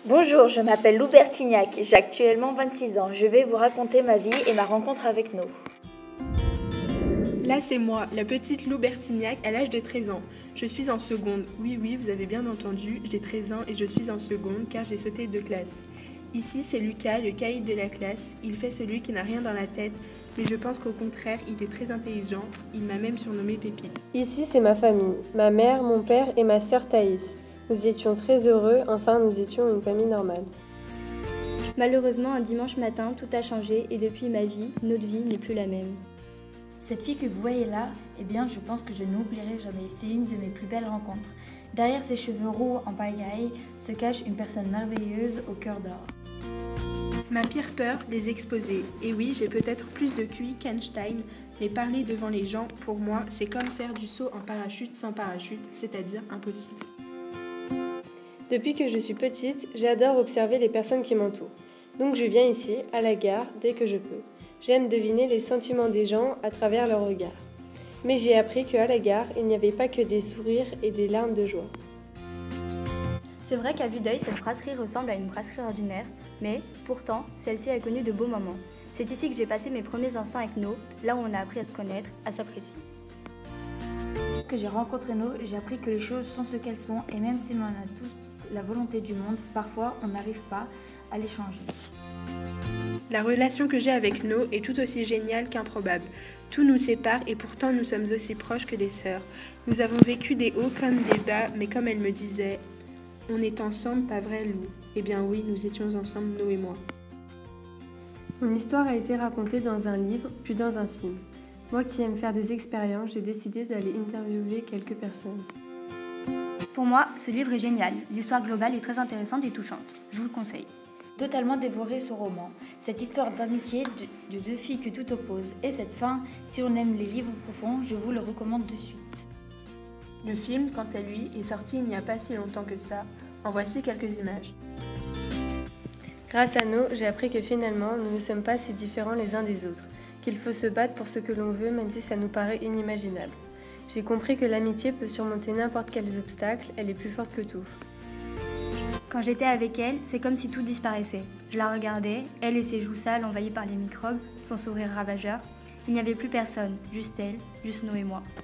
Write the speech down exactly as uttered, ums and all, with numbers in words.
Bonjour, je m'appelle Lou Bertignac, j'ai actuellement vingt-six ans. Je vais vous raconter ma vie et ma rencontre avec No. Là, c'est moi, la petite Lou Bertignac, à l'âge de treize ans. Je suis en seconde. Oui, oui, vous avez bien entendu, j'ai treize ans et je suis en seconde car j'ai sauté de classe. Ici, c'est Lucas, le caïd de la classe. Il fait celui qui n'a rien dans la tête, mais je pense qu'au contraire, il est très intelligent. Il m'a même surnommé Pépite. Ici, c'est ma famille, ma mère, mon père et ma sœur Thaïs. Nous étions très heureux, enfin nous étions une famille normale. Malheureusement, un dimanche matin, tout a changé et depuis ma vie, notre vie n'est plus la même. Cette fille que vous voyez là, eh bien, je pense que je n'oublierai jamais. C'est une de mes plus belles rencontres. Derrière ses cheveux roux en pagaille se cache une personne merveilleuse au cœur d'or. Ma pire peur, les exposer. Et oui, j'ai peut-être plus de Q I qu'Einstein, mais parler devant les gens, pour moi, c'est comme faire du saut en parachute sans parachute, c'est-à-dire impossible. Depuis que je suis petite, j'adore observer les personnes qui m'entourent. Donc je viens ici, à la gare, dès que je peux. J'aime deviner les sentiments des gens à travers leurs regards. Mais j'ai appris qu'à la gare, il n'y avait pas que des sourires et des larmes de joie. C'est vrai qu'à vue d'œil, cette brasserie ressemble à une brasserie ordinaire, mais pourtant, celle-ci a connu de beaux moments. C'est ici que j'ai passé mes premiers instants avec No, là où on a appris à se connaître, à s'apprécier. Que j'ai rencontré No, j'ai appris que les choses sont ce qu'elles sont et même si l'on a toute la volonté du monde, parfois on n'arrive pas à les changer. La relation que j'ai avec No est tout aussi géniale qu'improbable. Tout nous sépare et pourtant nous sommes aussi proches que des sœurs. Nous avons vécu des hauts comme des bas, mais comme elle me disait, on est ensemble, pas vrai Lou? Eh bien oui, nous étions ensemble, No et moi. Mon histoire a été racontée dans un livre, puis dans un film. Moi qui aime faire des expériences, j'ai décidé d'aller interviewer quelques personnes. Pour moi, ce livre est génial. L'histoire globale est très intéressante et touchante. Je vous le conseille. Totalement dévoré ce roman. Cette histoire d'amitié de, de deux filles que tout oppose. Et cette fin, si on aime les livres profonds, je vous le recommande de suite. Le film, quant à lui, est sorti il n'y a pas si longtemps que ça. En voici quelques images. Grâce à No, j'ai appris que finalement, nous ne sommes pas si différents les uns des autres, qu'il faut se battre pour ce que l'on veut même si ça nous paraît inimaginable. J'ai compris que l'amitié peut surmonter n'importe quels obstacles, elle est plus forte que tout. Quand j'étais avec elle, c'est comme si tout disparaissait. Je la regardais, elle et ses joues sales envahies par les microbes, son sourire ravageur. Il n'y avait plus personne, juste elle, juste No et moi.